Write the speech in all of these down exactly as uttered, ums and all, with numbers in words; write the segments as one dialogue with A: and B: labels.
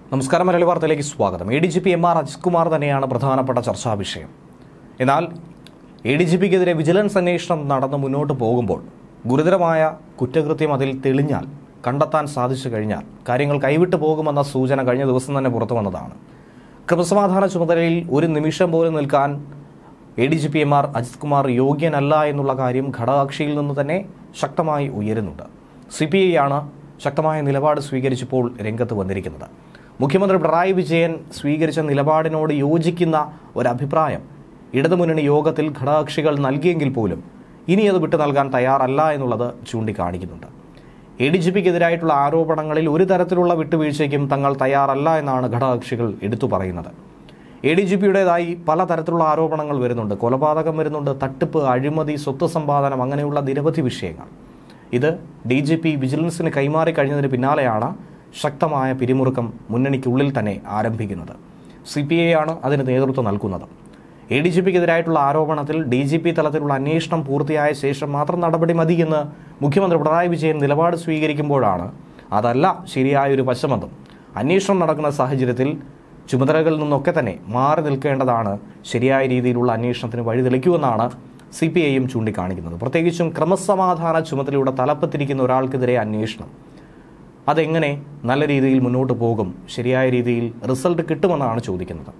A: നമസ്കാരം. മലയാളി വാർത്തയിലേക്ക് സ്വാഗതം. A D G P M R Ajith Kumar തന്നെയാണ് പ്രധാനപ്പെട്ട ചർച്ചാ വിഷയം. എന്നാൽ എ ഡി ജി പിക്കെതിരെ വിജിലൻസ് അന്വേഷണം നടന്ന് മുന്നോട്ട് പോകുമ്പോൾ ഗുരുതരമായ കുറ്റകൃത്യം അതിൽ തെളിഞ്ഞാൽ, കണ്ടെത്താൻ സാധിച്ചു കഴിഞ്ഞാൽ കാര്യങ്ങൾ കൈവിട്ടു പോകുമെന്ന സൂചന കഴിഞ്ഞ ദിവസം തന്നെ പുറത്തു വന്നതാണ്. ക്രമസമാധാന ചുമതലയിൽ ഒരു നിമിഷം പോലും നിൽക്കാൻ A D G P M R Ajith Kumar യോഗ്യനല്ല എന്നുള്ള കാര്യം ഘടകകക്ഷിയിൽ നിന്ന് തന്നെ ശക്തമായി ഉയരുന്നുണ്ട്. സി പി ഐ ആണ് ശക്തമായ നിലപാട് സ്വീകരിച്ചപ്പോൾ രംഗത്ത് വന്നിരിക്കുന്നത്. മുഖ്യമന്ത്രി പിണറായി വിജയൻ സ്വീകരിച്ച നിലപാടിനോട് യോജിക്കുന്ന ഒരഭിപ്രായം ഇടതുമുന്നണി യോഗത്തിൽ ഘടകകക്ഷികൾ നൽകിയെങ്കിൽ പോലും ഇനി അത് വിട്ടു നൽകാൻ തയ്യാറല്ല എന്നുള്ളത് ചൂണ്ടിക്കാണിക്കുന്നുണ്ട്. എ ഡി ജി പിക്കെതിരായിട്ടുള്ള ആരോപണങ്ങളിൽ ഒരു തരത്തിലുള്ള വിട്ടുവീഴ്ചയ്ക്കും തങ്ങൾ തയ്യാറല്ല എന്നാണ് ഘടകകക്ഷികൾ എടുത്തു പറയുന്നത്. എ ഡി ജി പിയുടേതായി പലതരത്തിലുള്ള ആരോപണങ്ങൾ വരുന്നുണ്ട്. കൊലപാതകം വരുന്നുണ്ട്, തട്ടിപ്പ്, അഴിമതി, സ്വത്ത് സമ്പാദനം, അങ്ങനെയുള്ള നിരവധി വിഷയങ്ങൾ. ഇത് ഡി ജി പി വിജിലൻസിന് കൈമാറി കഴിഞ്ഞതിന് പിന്നാലെയാണ് ശക്തമായ പിരിമുറുക്കം മുന്നണിക്കുള്ളിൽ തന്നെ ആരംഭിക്കുന്നത്. സി പി ഐ ആണ് അതിന് നേതൃത്വം നൽകുന്നത്. എ ഡി ജി പിക്കെതിരായിട്ടുള്ള ആരോപണത്തിൽ ഡി ജി പി തലത്തിലുള്ള അന്വേഷണം പൂർത്തിയായ ശേഷം മാത്രം നടപടി മതിയെന്ന് മുഖ്യമന്ത്രി പിണറായി വിജയൻ നിലപാട് സ്വീകരിക്കുമ്പോഴാണ് അതല്ല ശരിയായൊരു വശമെന്നും അന്വേഷണം നടക്കുന്ന സാഹചര്യത്തിൽ ചുമതലകളിൽ നിന്നൊക്കെ തന്നെ മാറി നിൽക്കേണ്ടതാണ് ശരിയായ രീതിയിലുള്ള അന്വേഷണത്തിന് വഴിതെളിക്കുമെന്നാണ് സി പി ഐയും ചൂണ്ടിക്കാണിക്കുന്നത്. പ്രത്യേകിച്ചും ക്രമസമാധാന ചുമതലയുടെ തലപ്പത്തിരിക്കുന്ന ഒരാൾക്കെതിരെ അന്വേഷണം അതെങ്ങനെ നല്ല രീതിയിൽ മുന്നോട്ട് പോകും, ശരിയായ രീതിയിൽ റിസൾട്ട് കിട്ടുമെന്നാണ് ചോദിക്കുന്നത്.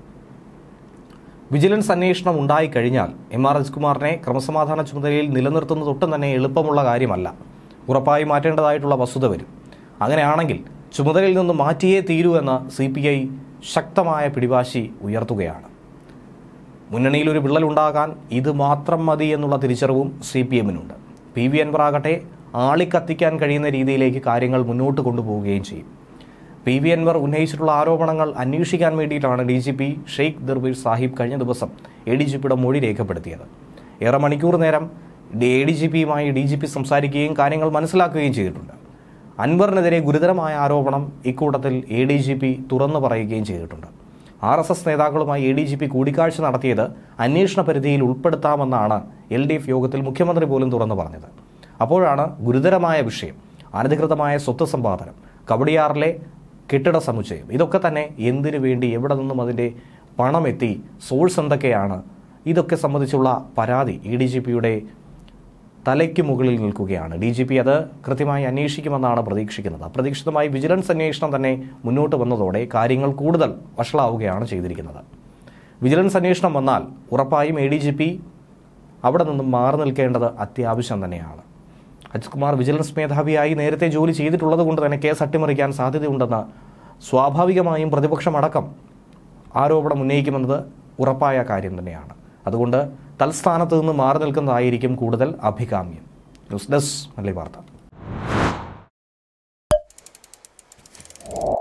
A: വിജിലൻസ് അന്വേഷണം ഉണ്ടായിക്കഴിഞ്ഞാൽ എം ആർ അജിത് കുമാറിനെ ക്രമസമാധാന ചുമതലയിൽ നിലനിർത്തുന്നത് ഒട്ടും തന്നെ എളുപ്പമുള്ള കാര്യമല്ല. ഉറപ്പായി മാറ്റേണ്ടതായിട്ടുള്ള വസ്തുത വരും. അങ്ങനെയാണെങ്കിൽ ചുമതലയിൽ നിന്ന് മാറ്റിയേ തീരൂ എന്ന സി പി ഐ ശക്തമായ പിടിവാശി ഉയർത്തുകയാണ്. മുന്നണിയിൽ ഒരു വിള്ളലുണ്ടാകാൻ ഇത് മാത്രം മതി എന്നുള്ള തിരിച്ചറിവും സി പി എമ്മിനുണ്ട്. പി വി അൻവർ ആകട്ടെ ആളിക്കത്തിക്കാൻ കഴിയുന്ന രീതിയിലേക്ക് കാര്യങ്ങൾ മുന്നോട്ട് കൊണ്ടുപോവുകയും ചെയ്യും. പി വി അൻവർ ഉന്നയിച്ചിട്ടുള്ള ആരോപണങ്ങൾ അന്വേഷിക്കാൻ വേണ്ടിയിട്ടാണ് D G P Sheikh Darvesh Sahib കഴിഞ്ഞ ദിവസം എ ഡി ജി പിയുടെ മൊഴി രേഖപ്പെടുത്തിയത്. ഏറെ മണിക്കൂർ നേരം എ ഡി ജി പിയുമായി ഡി ജി പി സംസാരിക്കുകയും കാര്യങ്ങൾ മനസ്സിലാക്കുകയും ചെയ്തിട്ടുണ്ട്. അൻവറിനെതിരെ ഗുരുതരമായ ആരോപണം ഇക്കൂട്ടത്തിൽ എ ഡി ജി പി തുറന്നു പറയുകയും ചെയ്തിട്ടുണ്ട്. ആർ എസ് എസ് നേതാക്കളുമായി എ ഡി ജി പി കൂടിക്കാഴ്ച നടത്തിയത് അന്വേഷണ പരിധിയിൽ ഉൾപ്പെടുത്താമെന്നാണ് എൽ ഡി എഫ് യോഗത്തിൽ മുഖ്യമന്ത്രി പോലും തുറന്നു പറഞ്ഞത്. അപ്പോഴാണ് ഗുരുതരമായ വിഷയം അനധികൃതമായ സ്വത്ത് സമ്പാദനം, കവടിയാറിലെ കെട്ടിട സമുച്ചയം, ഇതൊക്കെ തന്നെ എന്തിനു വേണ്ടി, എവിടെ നിന്നും അതിൻ്റെ പണം എത്തി, സോഴ്സ് എന്തൊക്കെയാണ്, ഇതൊക്കെ സംബന്ധിച്ചുള്ള പരാതി എ ഡി ജി പിയുടെ തലയ്ക്ക് മുകളിൽ നിൽക്കുകയാണ്. ഡി ജി പി അത് കൃത്യമായി അന്വേഷിക്കുമെന്നാണ് പ്രതീക്ഷിക്കുന്നത്. അപ്രതീക്ഷിതമായി വിജിലൻസ് അന്വേഷണം തന്നെ മുന്നോട്ട് വന്നതോടെ കാര്യങ്ങൾ കൂടുതൽ വഷളാവുകയാണ് ചെയ്തിരിക്കുന്നത്. വിജിലൻസ് അന്വേഷണം വന്നാൽ ഉറപ്പായും എ ഡി ജി പി അവിടെ നിന്നും മാറി നിൽക്കേണ്ടത് അത്യാവശ്യം തന്നെയാണ്. അജിത് കുമാർ വിജിലൻസ് മേധാവിയായി നേരത്തെ ജോലി ചെയ്തിട്ടുള്ളത് കൊണ്ട് തന്നെ കേസ് അട്ടിമറിക്കാൻ സാധ്യതയുണ്ടെന്ന് സ്വാഭാവികമായും പ്രതിപക്ഷമടക്കം ആരോപണം ഉന്നയിക്കുമെന്നത് ഉറപ്പായ കാര്യം തന്നെയാണ്. അതുകൊണ്ട് തൽസ്ഥാനത്ത് നിന്ന് മാറി നിൽക്കുന്നതായിരിക്കും കൂടുതൽ അഭികാമ്യം. ന്യൂസ് ഡെസ്ക് മലയാളി വാർത്ത.